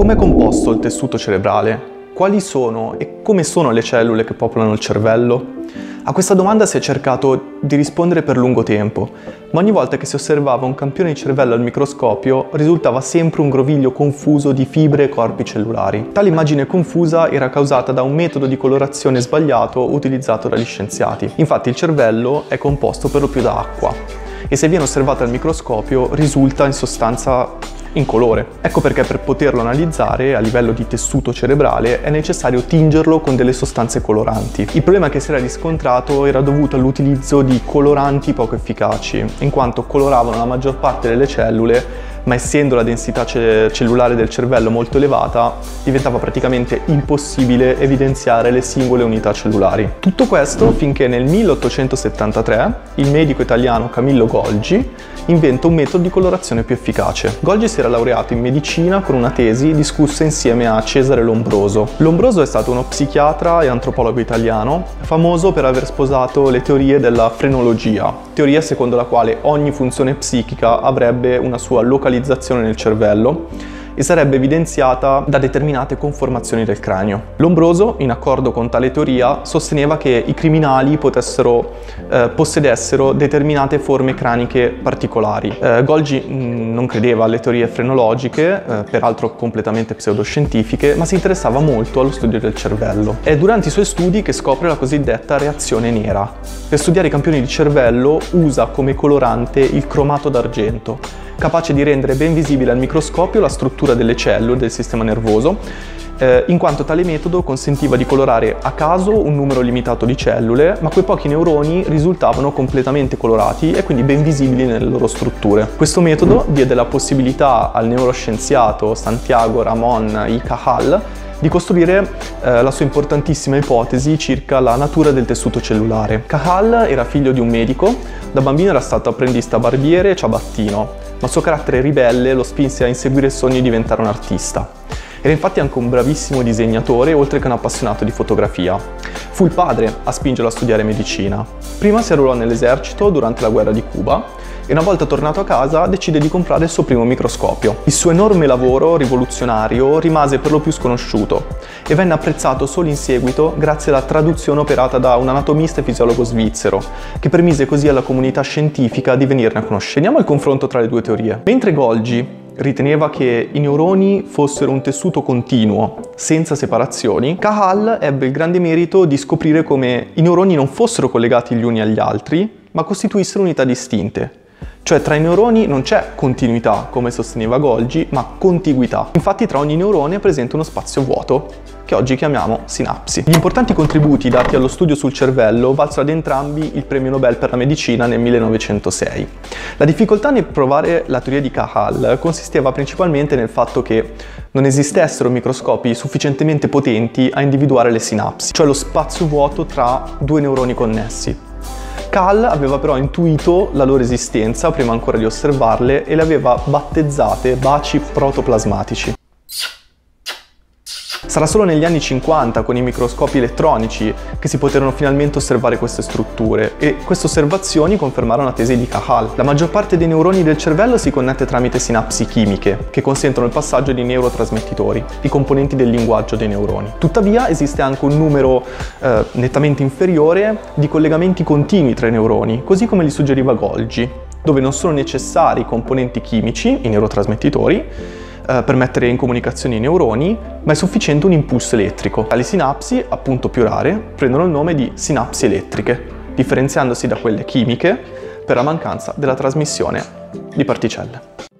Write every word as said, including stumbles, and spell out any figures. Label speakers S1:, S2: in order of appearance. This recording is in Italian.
S1: Com'è composto il tessuto cerebrale? Quali sono e come sono le cellule che popolano il cervello? A questa domanda si è cercato di rispondere per lungo tempo, ma ogni volta che si osservava un campione di cervello al microscopio risultava sempre un groviglio confuso di fibre e corpi cellulari. Tale immagine confusa era causata da un metodo di colorazione sbagliato utilizzato dagli scienziati. Infatti il cervello è composto per lo più da acqua e se viene osservato al microscopio risulta in sostanza incolore. Ecco perché per poterlo analizzare a livello di tessuto cerebrale è necessario tingerlo con delle sostanze coloranti. Il problema che si era riscontrato era dovuto all'utilizzo di coloranti poco efficaci, in quanto coloravano la maggior parte delle cellule, ma essendo la densità cellulare del cervello molto elevata, diventava praticamente impossibile evidenziare le singole unità cellulari. Tutto questo finché nel milleottocentosettantatré il medico italiano Camillo Golgi inventa un metodo di colorazione più efficace. Golgi si era laureato in medicina con una tesi discussa insieme a Cesare Lombroso. Lombroso è stato uno psichiatra e antropologo italiano, famoso per aver sposato le teorie della frenologia, teoria secondo la quale ogni funzione psichica avrebbe una sua localizzazione nel cervello e sarebbe evidenziata da determinate conformazioni del cranio. Lombroso, in accordo con tale teoria, sosteneva che i criminali potessero eh, possedessero determinate forme craniche particolari. Eh, Golgi mh, non credeva alle teorie frenologiche, eh, peraltro completamente pseudoscientifiche, ma si interessava molto allo studio del cervello. È durante i suoi studi che scopre la cosiddetta reazione nera. Per studiare i campioni di cervello usa come colorante il cromato d'argento, capace di rendere ben visibile al microscopio la struttura delle cellule del sistema nervoso, eh, in quanto tale metodo consentiva di colorare a caso un numero limitato di cellule, ma quei pochi neuroni risultavano completamente colorati e quindi ben visibili nelle loro strutture. Questo metodo diede la possibilità al neuroscienziato Santiago Ramón y Cajal di costruire eh, la sua importantissima ipotesi circa la natura del tessuto cellulare. Cajal era figlio di un medico, da bambino era stato apprendista barbiere e ciabattino, ma il suo carattere ribelle lo spinse a inseguire il sogno di diventare un artista. Era infatti anche un bravissimo disegnatore, oltre che un appassionato di fotografia. Fu il padre a spingerlo a studiare medicina. Prima si arruolò nell'esercito durante la guerra di Cuba e una volta tornato a casa decide di comprare il suo primo microscopio. Il suo enorme lavoro rivoluzionario rimase per lo più sconosciuto e venne apprezzato solo in seguito grazie alla traduzione operata da un anatomista e fisiologo svizzero, che permise così alla comunità scientifica di venirne a conoscere. Veniamo al confronto tra le due teorie. Mentre Golgi riteneva che i neuroni fossero un tessuto continuo, senza separazioni, Cajal ebbe il grande merito di scoprire come i neuroni non fossero collegati gli uni agli altri, ma costituissero unità distinte. Cioè tra i neuroni non c'è continuità, come sosteneva Golgi, ma contiguità. Infatti tra ogni neurone è presente uno spazio vuoto, che oggi chiamiamo sinapsi. Gli importanti contributi dati allo studio sul cervello valsero ad entrambi il premio Nobel per la medicina nel millenovecentosei. La difficoltà nel provare la teoria di Cajal consisteva principalmente nel fatto che non esistessero microscopi sufficientemente potenti a individuare le sinapsi, cioè lo spazio vuoto tra due neuroni connessi. Cajal aveva però intuito la loro esistenza prima ancora di osservarle e le aveva battezzate baci protoplasmatici. Sarà solo negli anni cinquanta, con i microscopi elettronici, che si poterono finalmente osservare queste strutture e queste osservazioni confermarono la tesi di Cajal. La maggior parte dei neuroni del cervello si connette tramite sinapsi chimiche, che consentono il passaggio di neurotrasmettitori, i componenti del linguaggio dei neuroni. Tuttavia esiste anche un numero eh, nettamente inferiore di collegamenti continui tra i neuroni, così come li suggeriva Golgi, dove non sono necessari i componenti chimici, i neurotrasmettitori, per mettere in comunicazione i neuroni, ma è sufficiente un impulso elettrico. Tali sinapsi, appunto più rare, prendono il nome di sinapsi elettriche, differenziandosi da quelle chimiche per la mancanza della trasmissione di particelle.